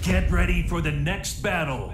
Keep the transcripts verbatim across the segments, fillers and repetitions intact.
Get ready for the next battle.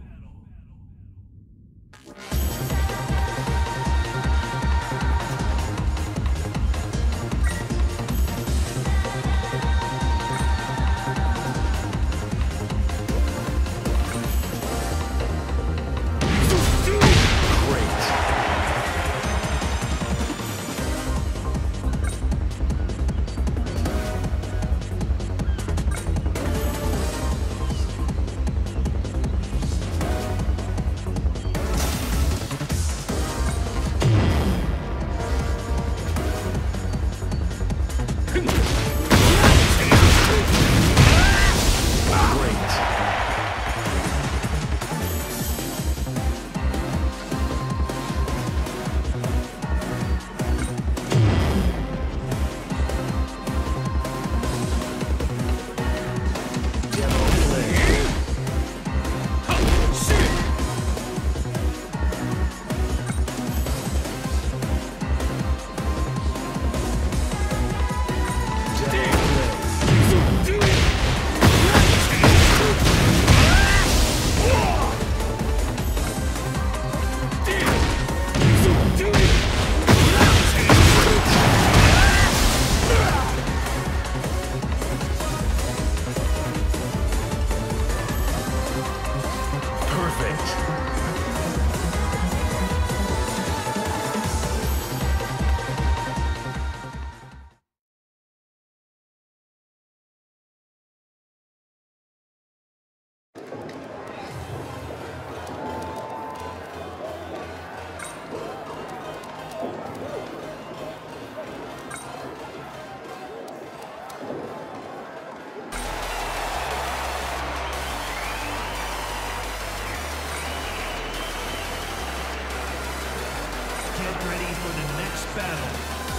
Get ready for the next battle.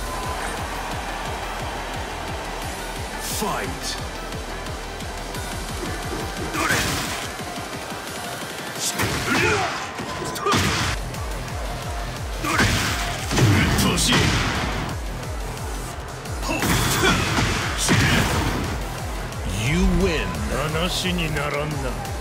Fight! You win. 話にならんな。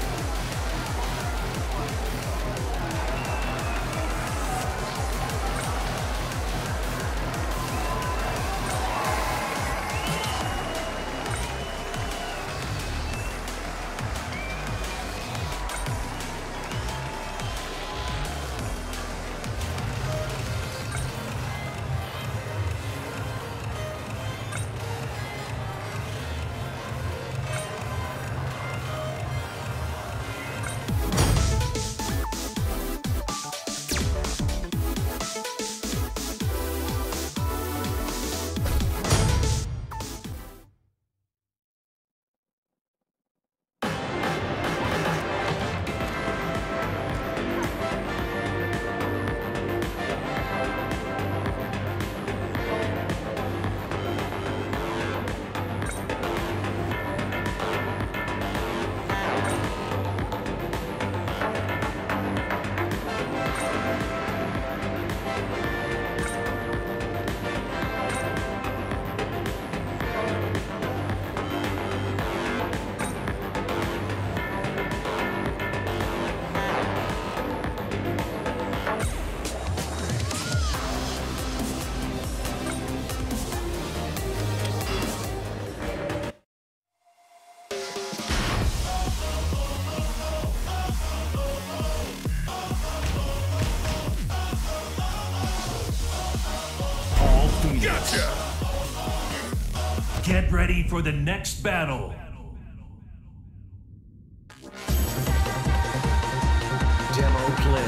Gotcha! Get ready for the next battle. Demo play.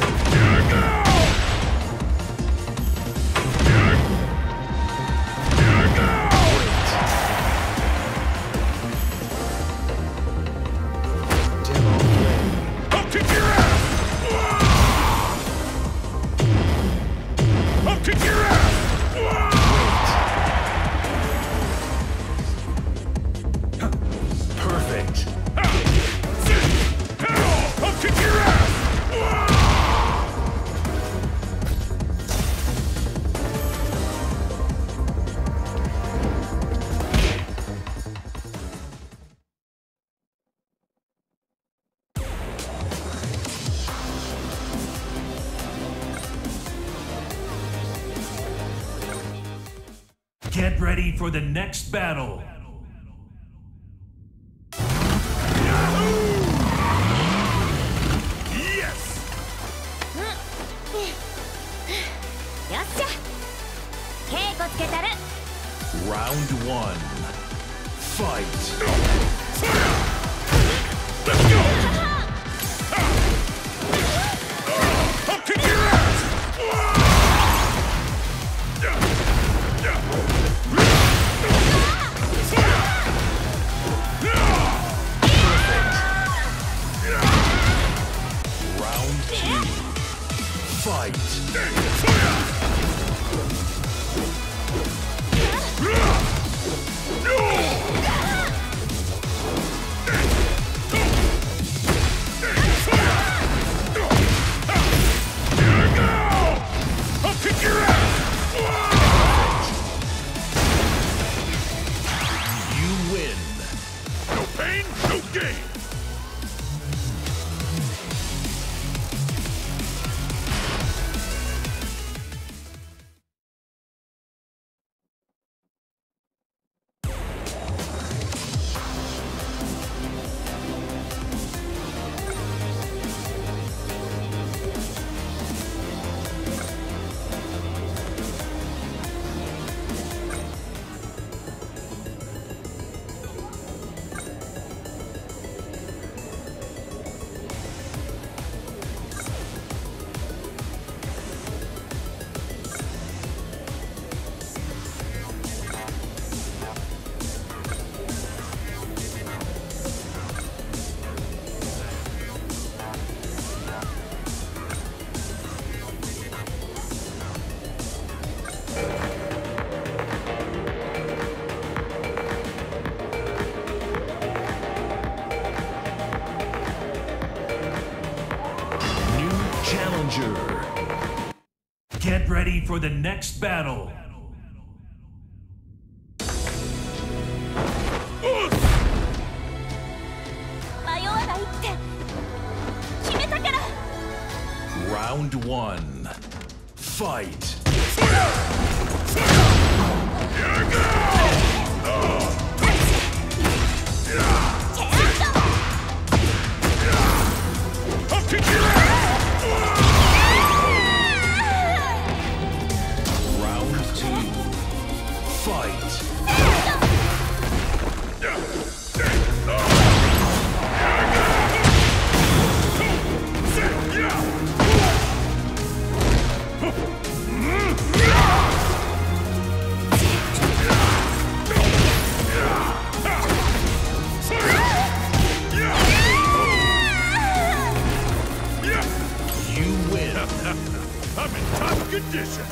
Perfect. Get ready for the next battle. Round one. Fight. Let's go! I'll kick your ass! Round two. Fight. Get ready for the next battle. Round one. Fight. I'll kick your ass! Round two. Fight. I'm in top condition.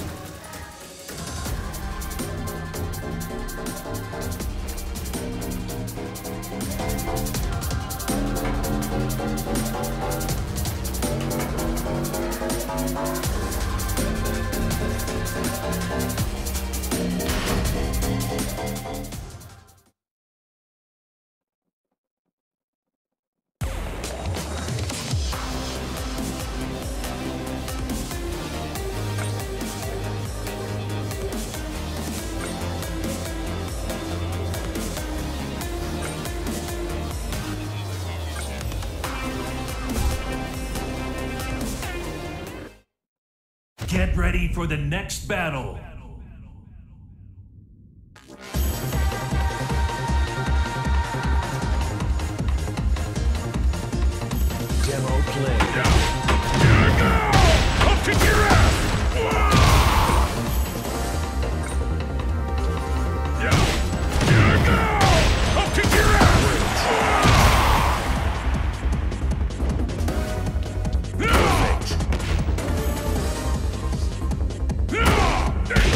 Get ready for the next battle. Demo play. I'll kick your ass! I'll kick your ass! Perfect.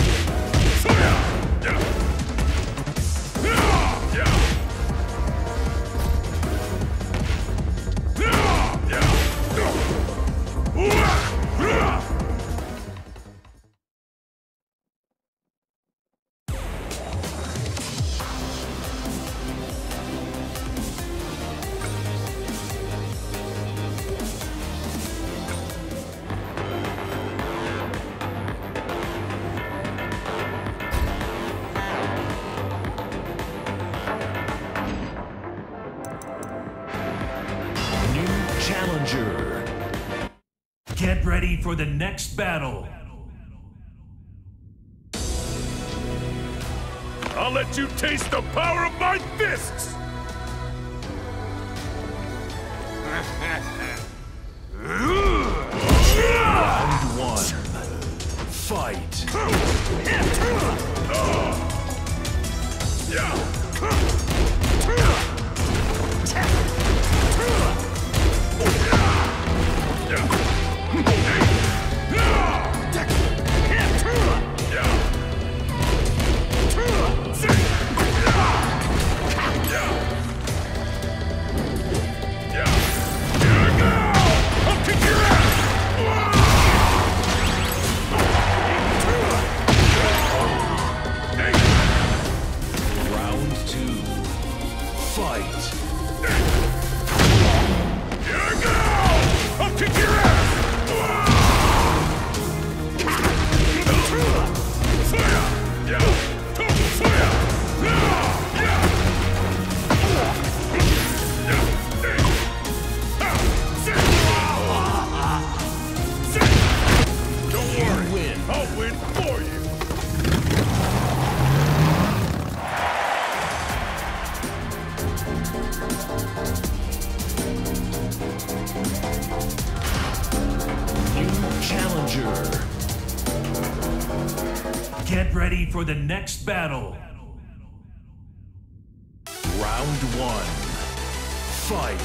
ready for the next battle. I'll let you taste the power of my fists! Round one. Fight. Get ready for the next battle. Round one. Fight.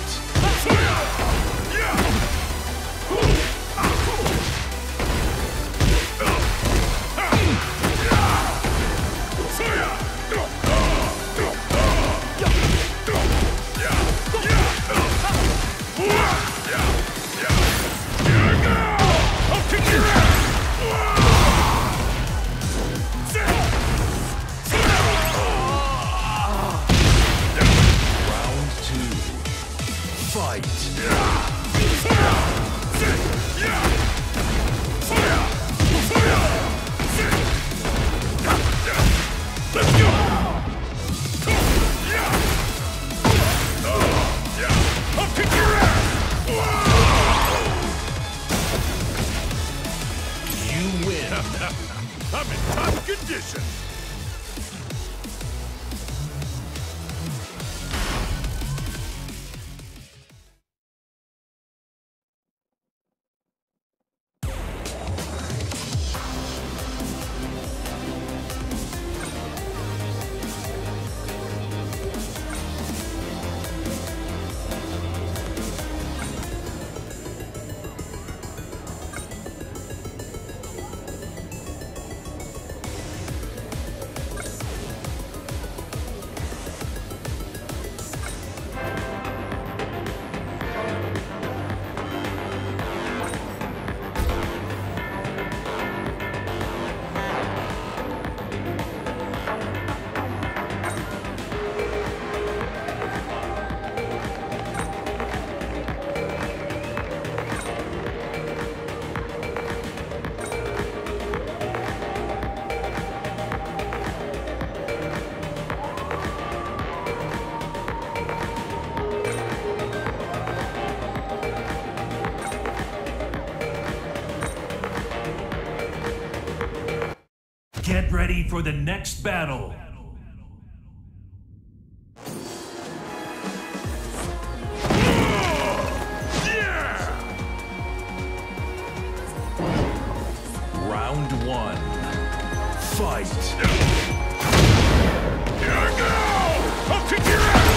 I'm in top condition. Get ready for the next battle. Round one. Fight. Here go! I'll kick your ass!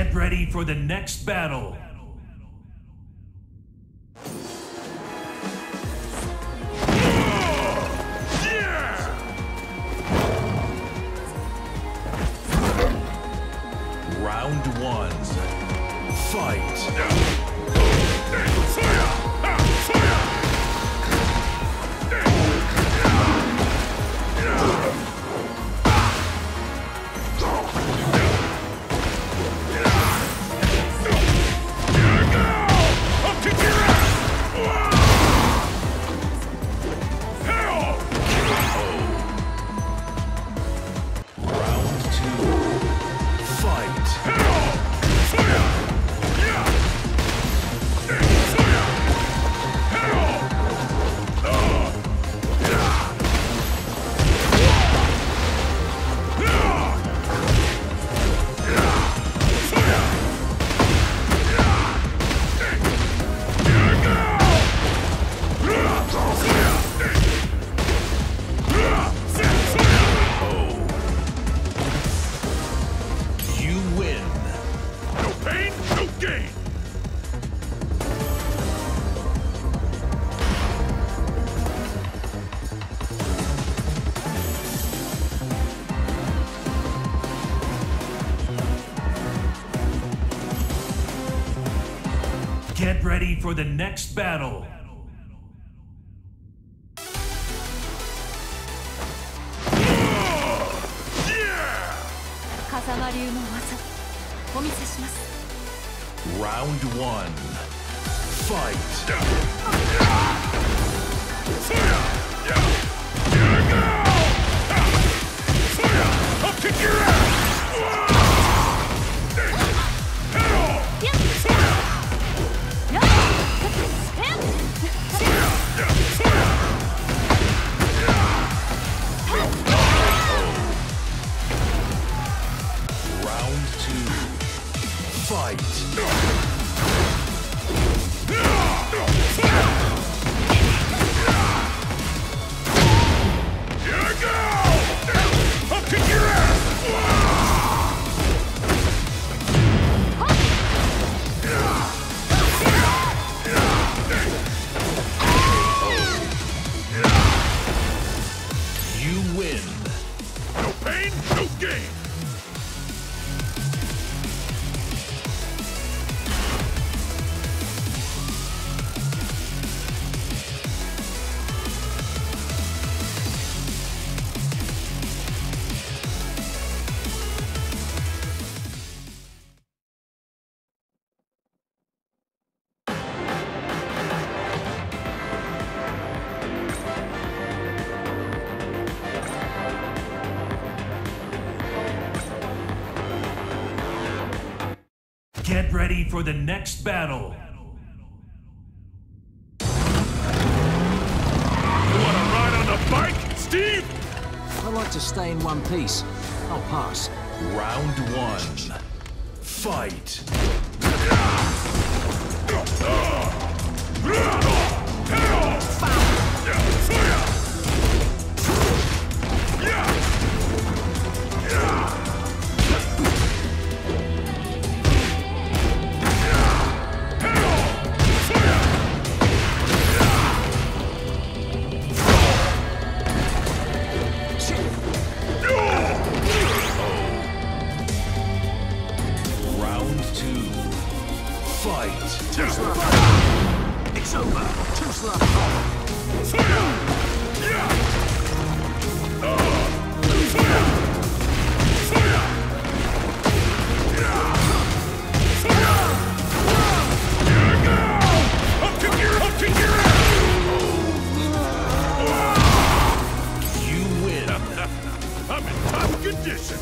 Get ready for the next battle. Round one. Fight. Get ready for the next battle. Kazama流の技、お見せします。 Round one. Fight. I'll kick your ass! Round two. Fight. Here I go! I'll kick your ass! You win. No pain, no gain! Get ready for the next battle. You wanna ride on the bike, Steve? I like to stay in one piece. I'll pass. Round one. Fight. It's over. Too slow. I'll kick your, I'll kick your ass! You win. I'm in top condition.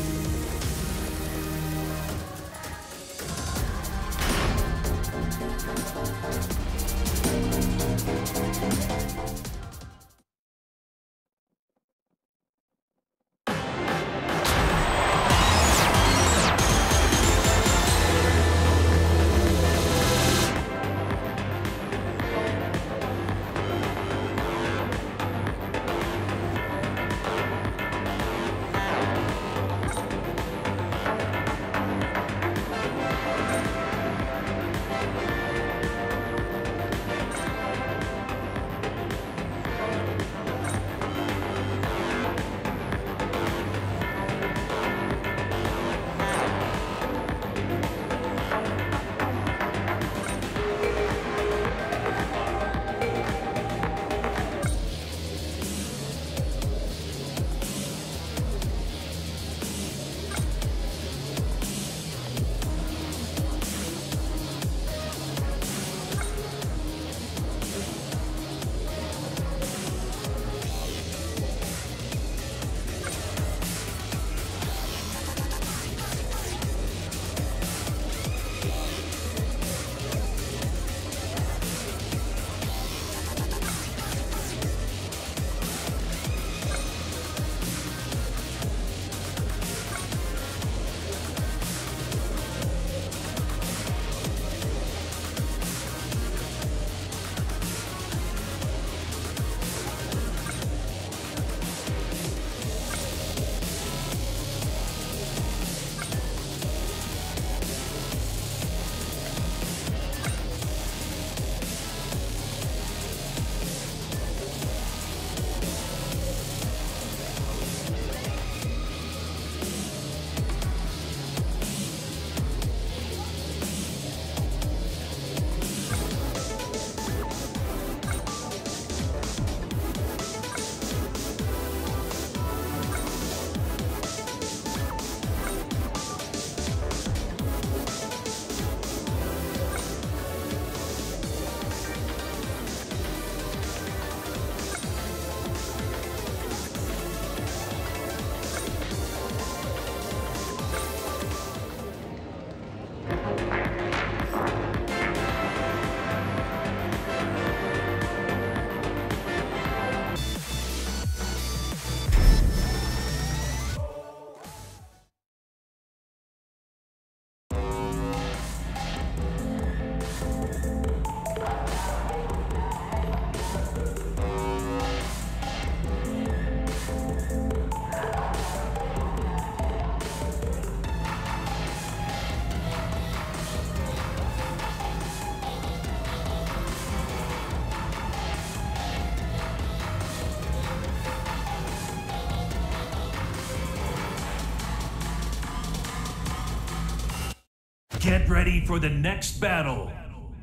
Get ready for the next battle.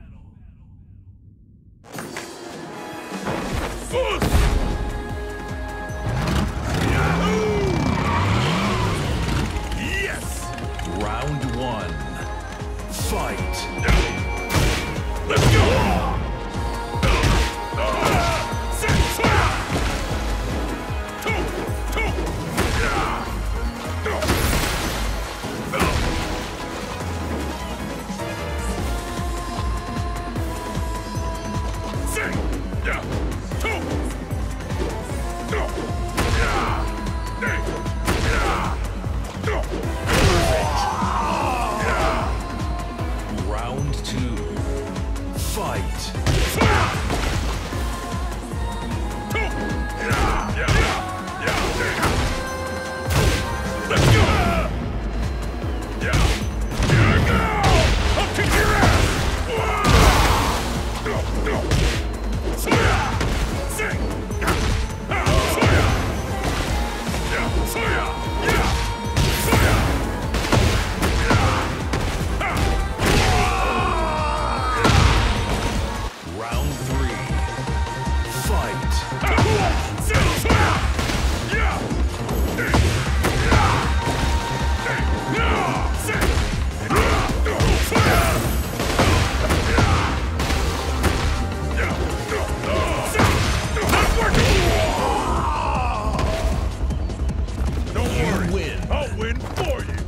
Yes! Round one. Fight. Let's go! Round two. Fight. Let's go! I'll kick your ass! Round three. Fight. Don't worry, win. I'll win for you.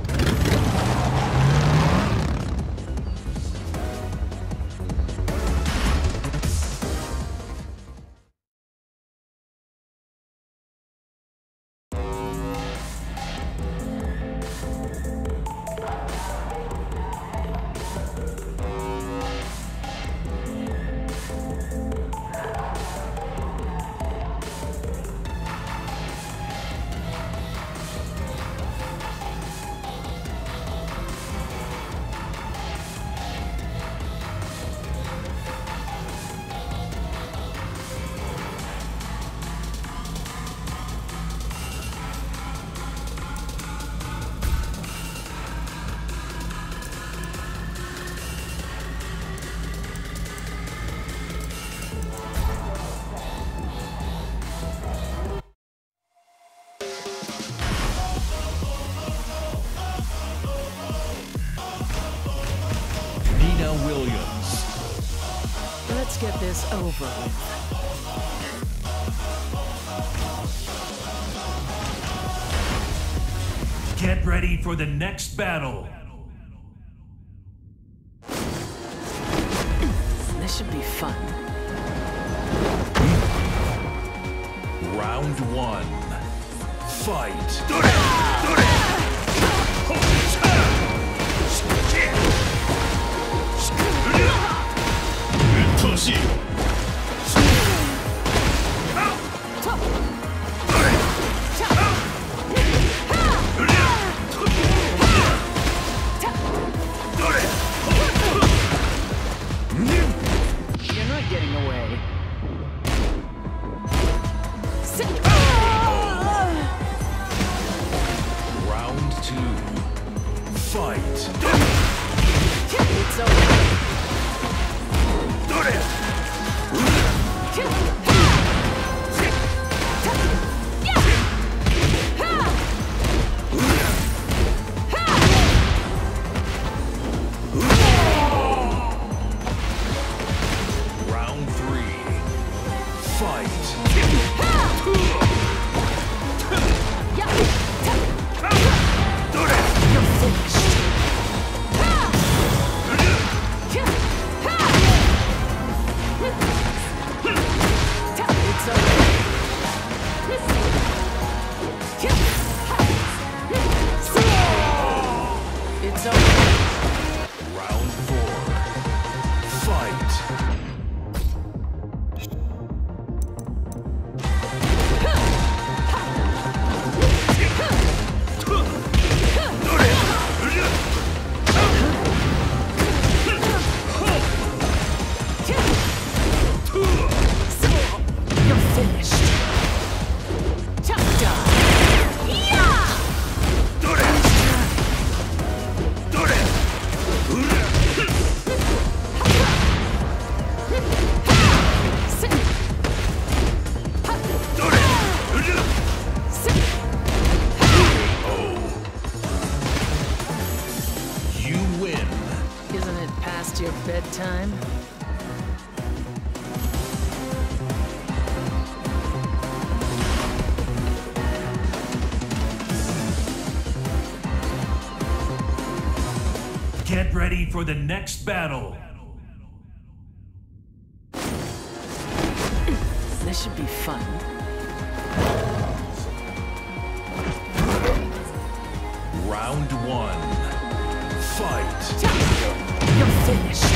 Nina Williams. Let's get this over with. Get ready for the next battle. This should be fun. Round one. Fight. You're not getting away. Round two. Fight. It's over. Round three. Fight. You're finished. bedtime? Get ready for the next battle. This should be fun. Round one. Fight. You're finished.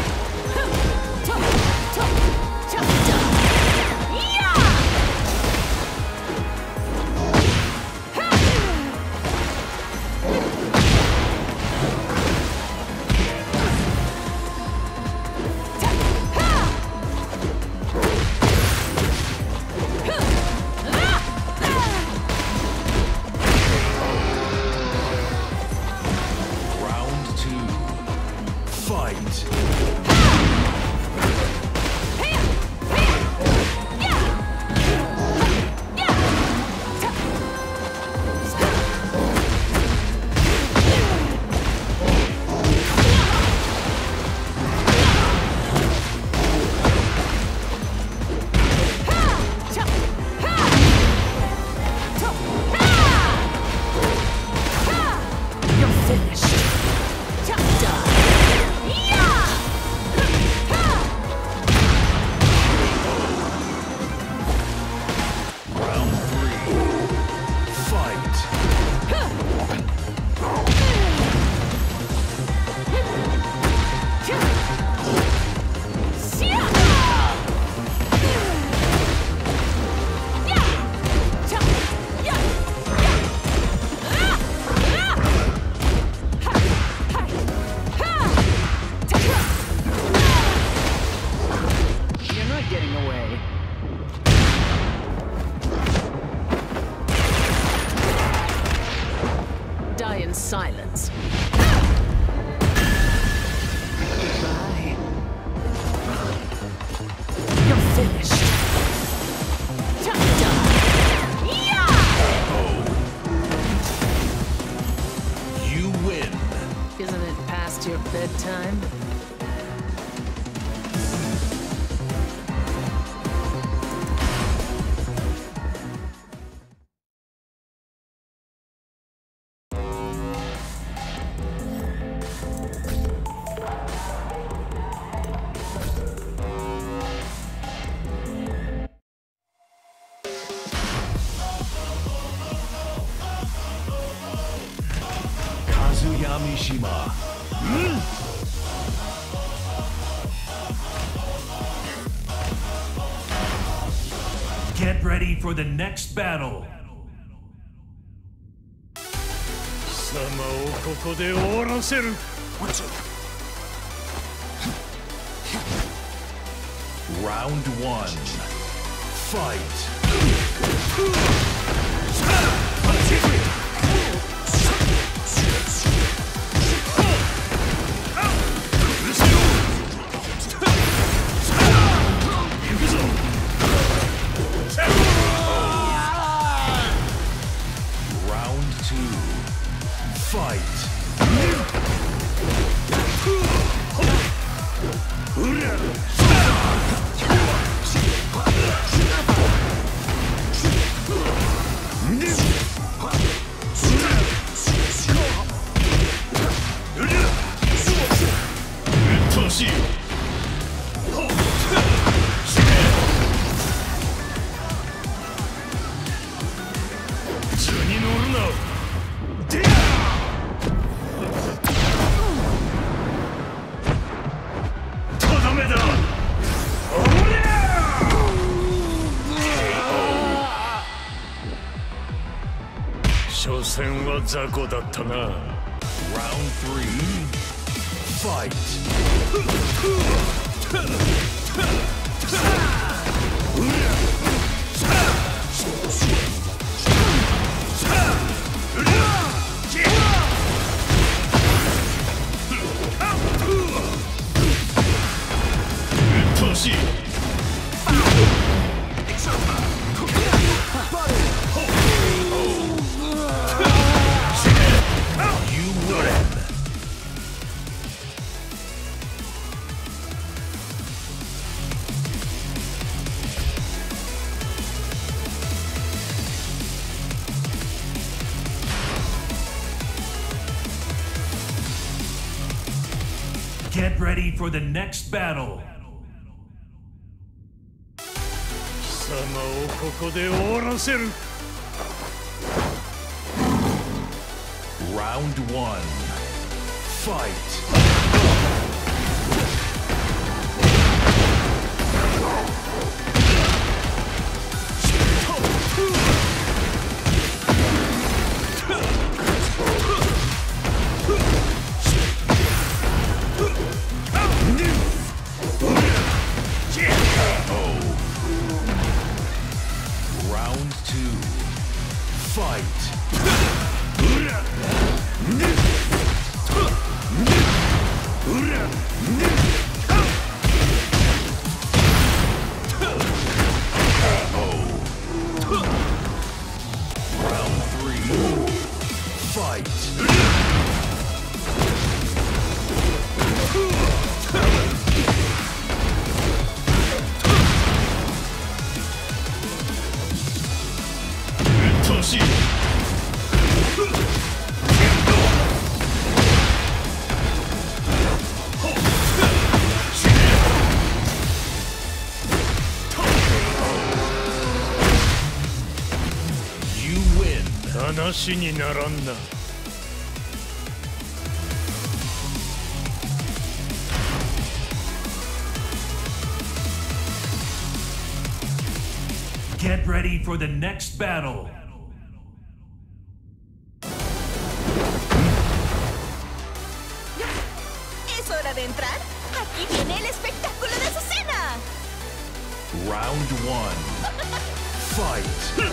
Silence. Goodbye. You're finished. You win. Isn't it past your bedtime? Kazuya Mishima. Get ready for the next battle. 貴様をここで終わらせる。 Round one. Fight. Round two. Fight. Round three. Fight. Get ready for the next battle. 貴様をここで終わらせる。 Round one. Fight. Round two. Fight. Round three. Fight. Toshi. You win. 話にならんな。 Get ready for the next battle. Es hora de entrar. Aquí viene el espectáculo de su cena. Round one. Fight.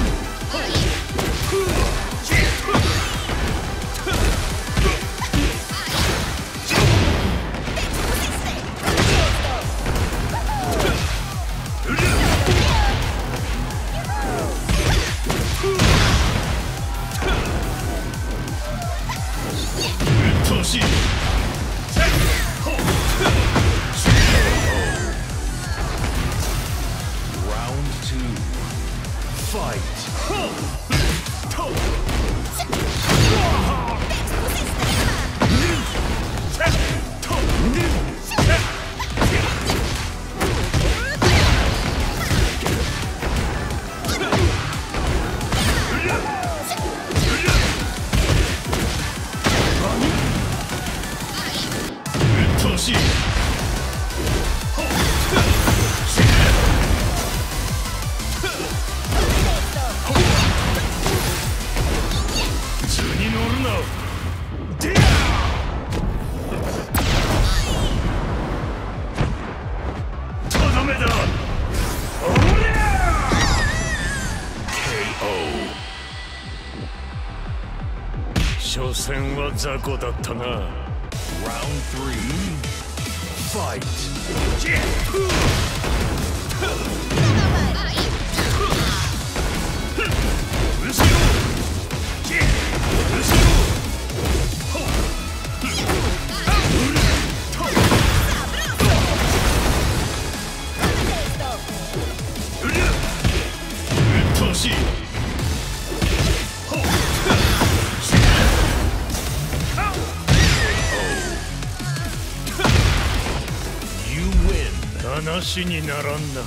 Toshi. Round two. Fight. Toshi. K O. 所詮は雑魚だったな。 Round three. Fight. Toshi. You win. 話にならんな。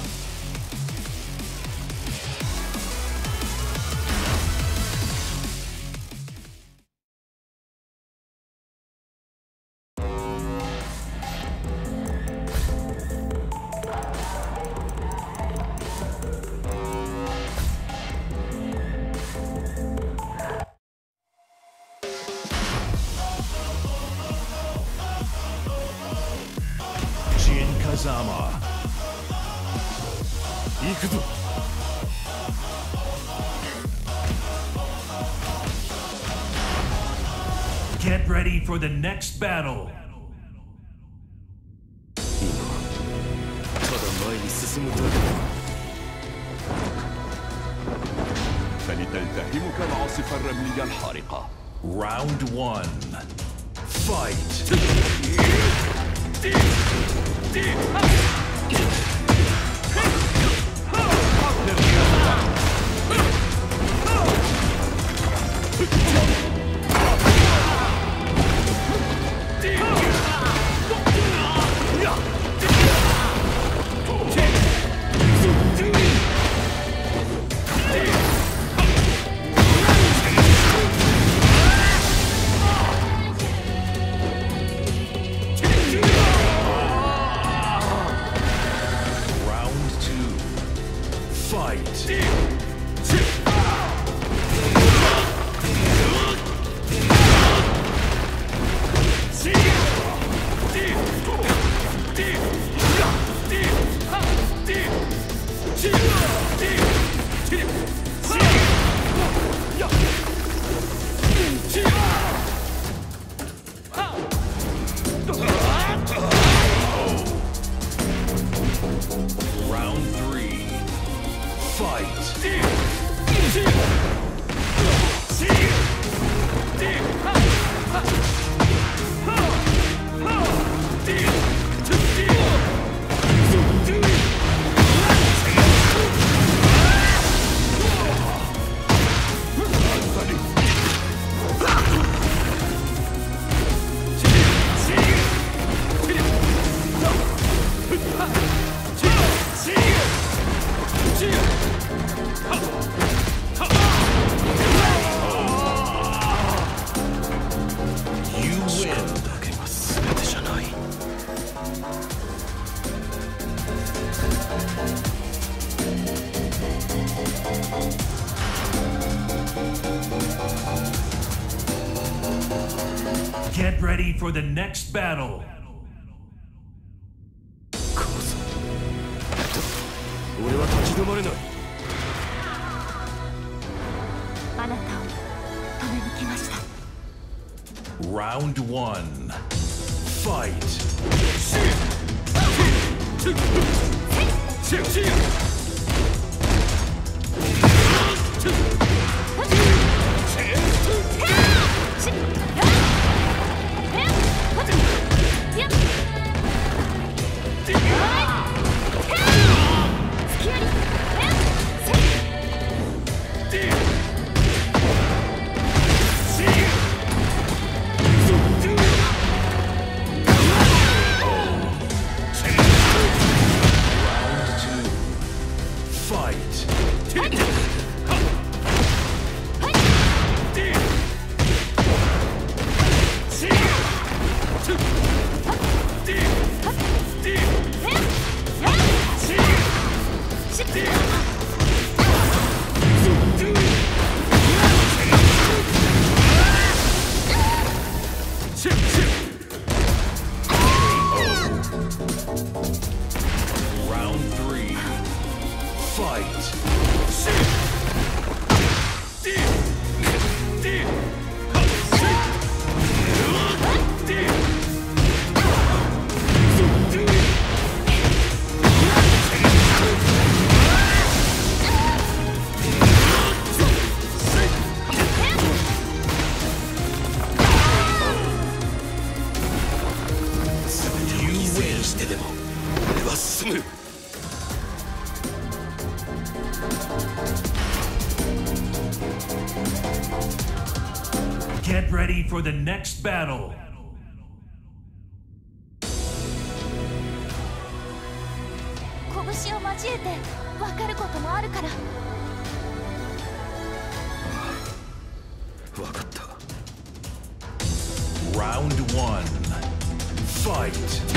Jin Kazama. 行くぞ。 Get ready for the next battle. ただ前に進むだけだ。 فلتلتهمك العاصفة الرملية الحارقة. Round one. Fight. Get ready for the next battle. 俺は立ち止まれない。 あなたを止めに来ました。 Round one. Fight. Get ready for the next battle. 拳を交えて分かることもあるから。 分かった。 Round one. Fight.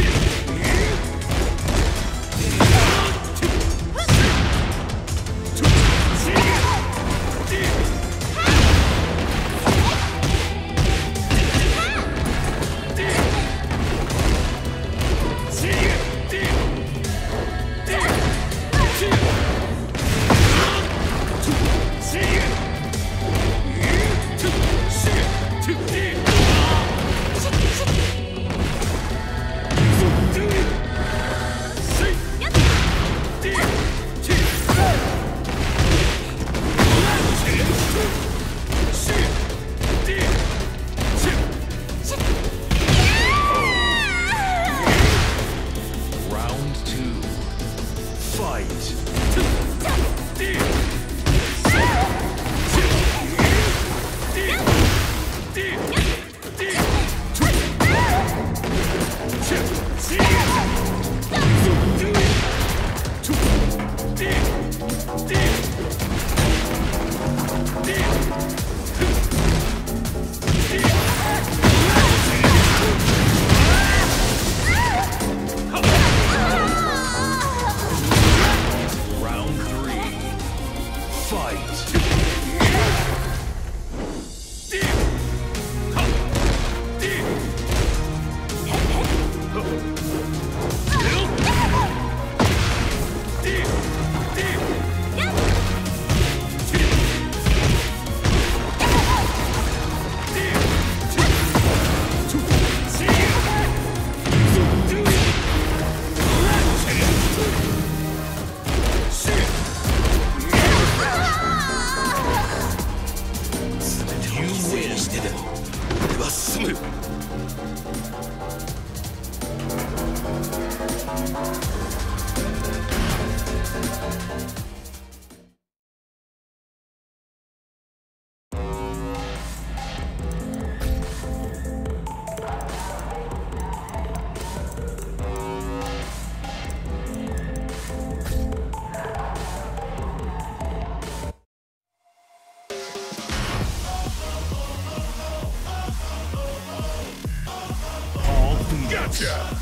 Gotcha!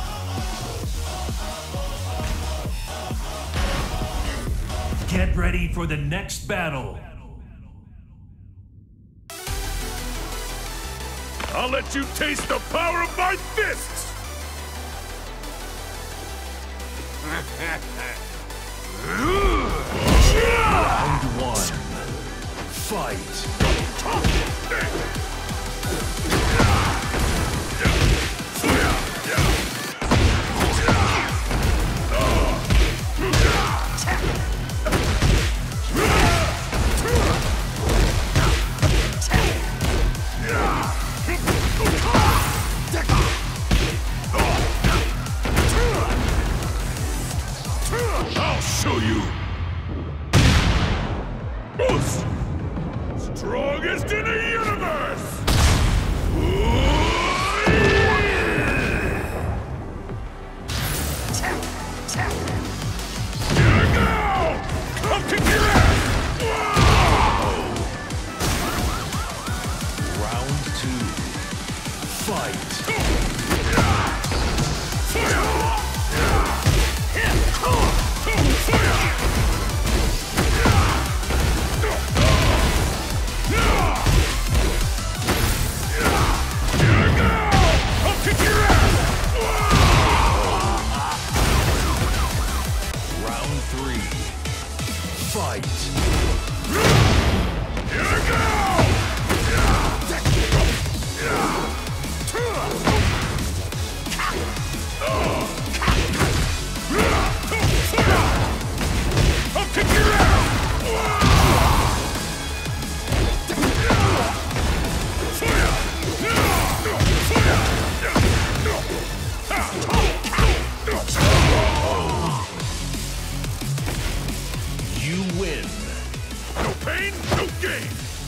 Get ready for the next battle. I'll let you taste the power of my fists! Round one. Fight. I'll show you! Boost! Strongest in the universe! Here we go! I'll kick your ass! Round two. Fight. Round three. Fight. Here we go! I'll kick your ass! You win. No pain, no gain!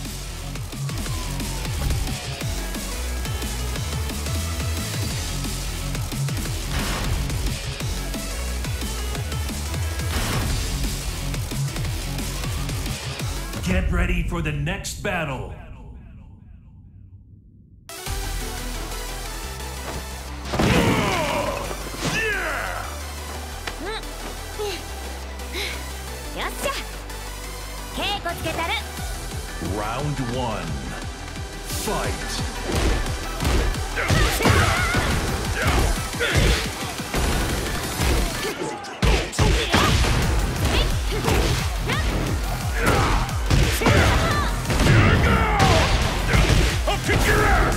Get ready for the next battle. Yeah! よっしゃ稽古つけたる Round one. Fight. I'll kick your ass!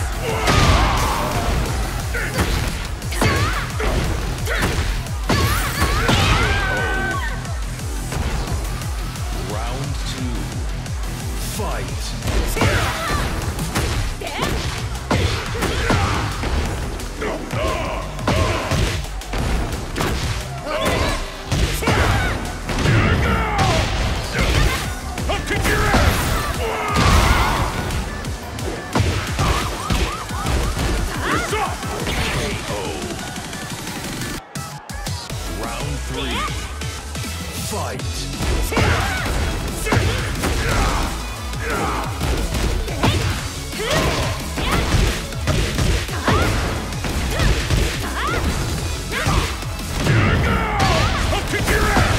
Round two. Fight. I'll kick your ass! It's up! Round three. Fight. I'll kick your ass!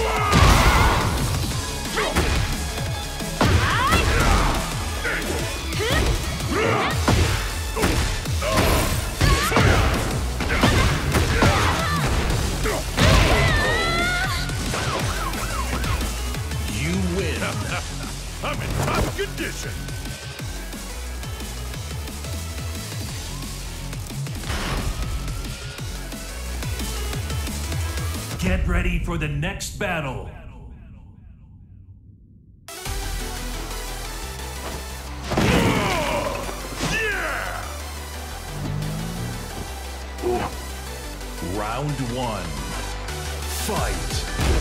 You win. I'm in top condition! Get ready for the next battle. Yeah! Round one. Fight.